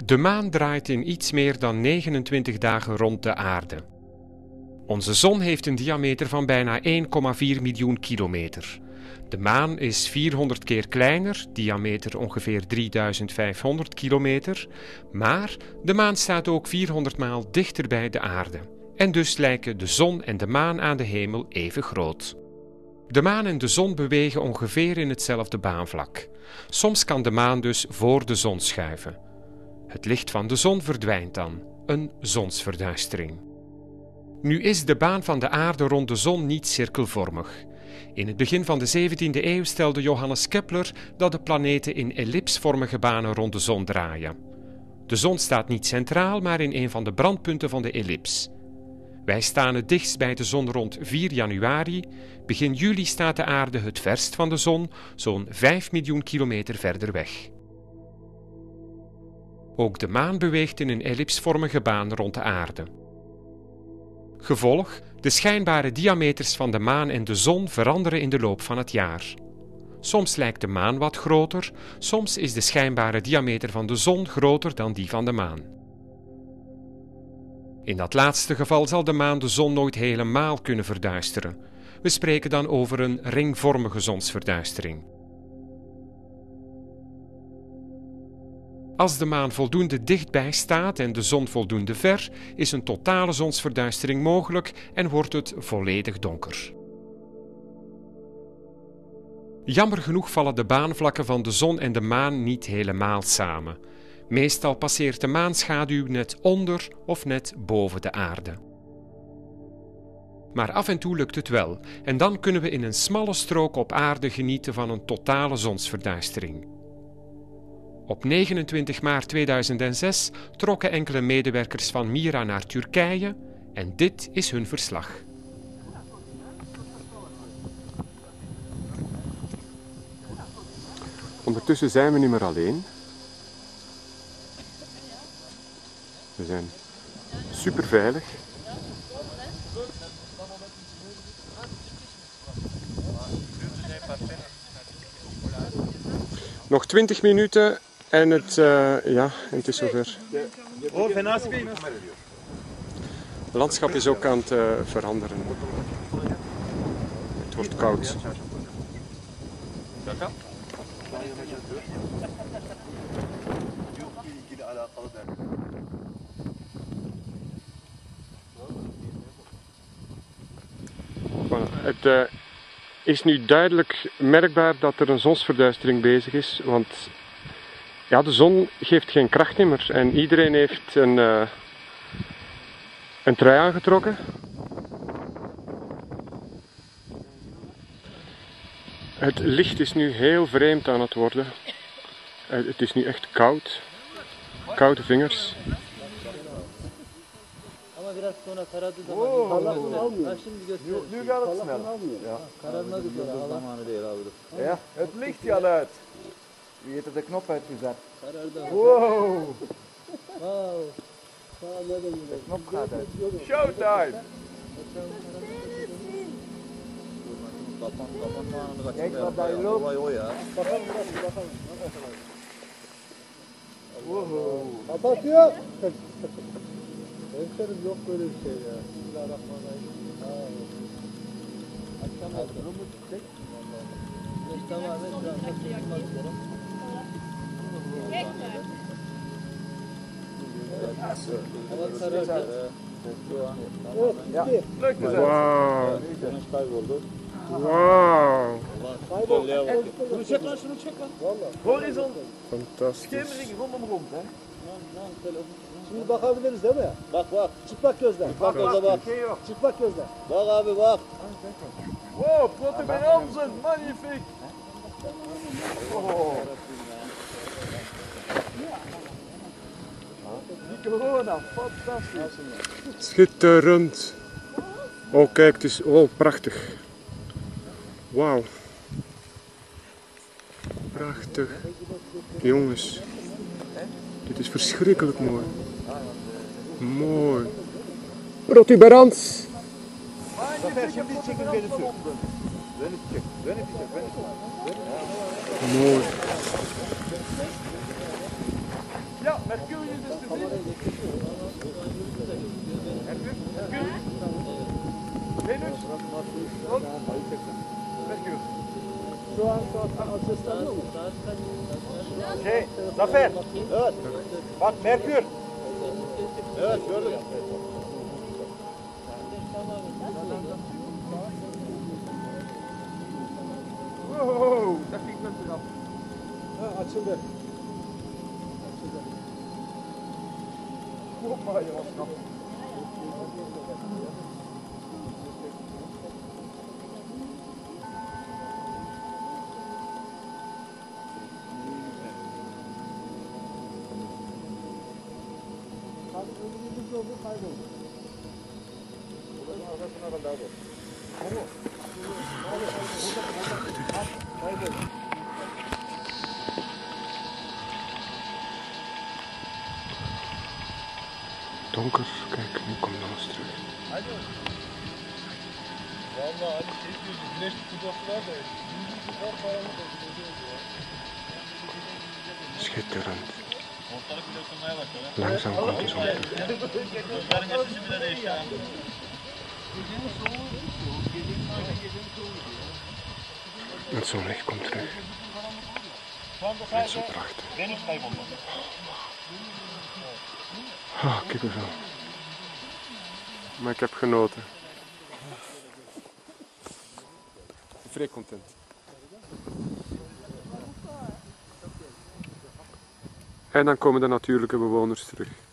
De maan draait in iets meer dan 29 dagen rond de aarde. Onze zon heeft een diameter van bijna 1,4 miljoen kilometer. De maan is 400 keer kleiner, diameter ongeveer 3500 kilometer, maar de maan staat ook 400 maal dichter bij de aarde. En dus lijken de zon en de maan aan de hemel even groot. De maan en de zon bewegen ongeveer in hetzelfde baanvlak. Soms kan de maan dus voor de zon schuiven. Het licht van de zon verdwijnt dan, een zonsverduistering. Nu is de baan van de aarde rond de zon niet cirkelvormig. In het begin van de 17e eeuw stelde Johannes Kepler dat de planeten in ellipsvormige banen rond de zon draaien. De zon staat niet centraal, maar in een van de brandpunten van de ellips. Wij staan het dichtst bij de zon rond 4 januari. Begin juli staat de aarde het verst van de zon, zo'n 5 miljoen kilometer verder weg. Ook de maan beweegt in een ellipsvormige baan rond de aarde. Gevolg: de schijnbare diameters van de maan en de zon veranderen in de loop van het jaar. Soms lijkt de maan wat groter, soms is de schijnbare diameter van de zon groter dan die van de maan. In dat laatste geval zal de maan de zon nooit helemaal kunnen verduisteren. We spreken dan over een ringvormige zonsverduistering. Als de maan voldoende dichtbij staat en de zon voldoende ver, is een totale zonsverduistering mogelijk en wordt het volledig donker. Jammer genoeg vallen de baanvlakken van de zon en de maan niet helemaal samen. Meestal passeert de maanschaduw net onder of net boven de aarde. Maar af en toe lukt het wel en dan kunnen we in een smalle strook op aarde genieten van een totale zonsverduistering. Op 29 maart 2006 trokken enkele medewerkers van Mira naar Turkije en dit is hun verslag. Ondertussen zijn we niet meer alleen. We zijn super veilig. Nog 20 minuten en het is zover. Het landschap is ook aan het veranderen. Het wordt koud. Het is nu duidelijk merkbaar dat er een zonsverduistering bezig is, want ja, de zon geeft geen kracht meer en iedereen heeft een trui aangetrokken. Het licht is nu heel vreemd aan het worden. Het is nu echt koud. Koude vingers. Nu gaat het snel. Ja, het licht gaat uit. Wie heeft er de knop uitgezet? Wow! De knop gaat uit. Showtime! Kijk wat daar loopt. Wow! Wat is je? Hemşerim yok böyle bir şey ya. Bismillahirrahmanirrahim. Akşam bunu mu tutacak? Tamamen hava karardı. Wow! Wow! Şunu çek lan, şunu çek lan. Horizon. Fantastisch. Schemering rond hè. Şimdi bakabiliriz değil mi? Bak bak. Çıplak gözle. Bak gözle bak. Çıplak gözle. Bak abi bak. Wow, protuberanzen, magnifiek. Oh. Die corona, fantastisch. Schitterend. Oh kijk, het is prachtig. Wauw. Prachtig. Jongens. Dit is verschrikkelijk mooi. Mooi. Protuberans. Mooi. Ja, Mercurius is te zien. Venus? Mercurius. Şu an seslenmiyor mu? Zafer. Evet. Bak Merkür. Evet gördüm. Wow, dat ging met eraf. Ha, açıldı. Hoppa, je was knap. Önümüzde oldu, kayboldu. Buranın arkasına kadar var. Kayboldu. Donker, kijk, nu komt alles terug. Vallahi hani şey diyordu, güneş tutulması var da var karanlık Schitterend. Ortalık bile ısınmaya başladı. Langzaam komt de zon terug. Rüzgarın esisi bile değişti. Het zonlicht komt terug. Het is zo prachtig. Venüs kayboldu. Ah, kippenvel. Maar ik heb genoten. Vrij content. En dan komen de natuurlijke bewoners terug.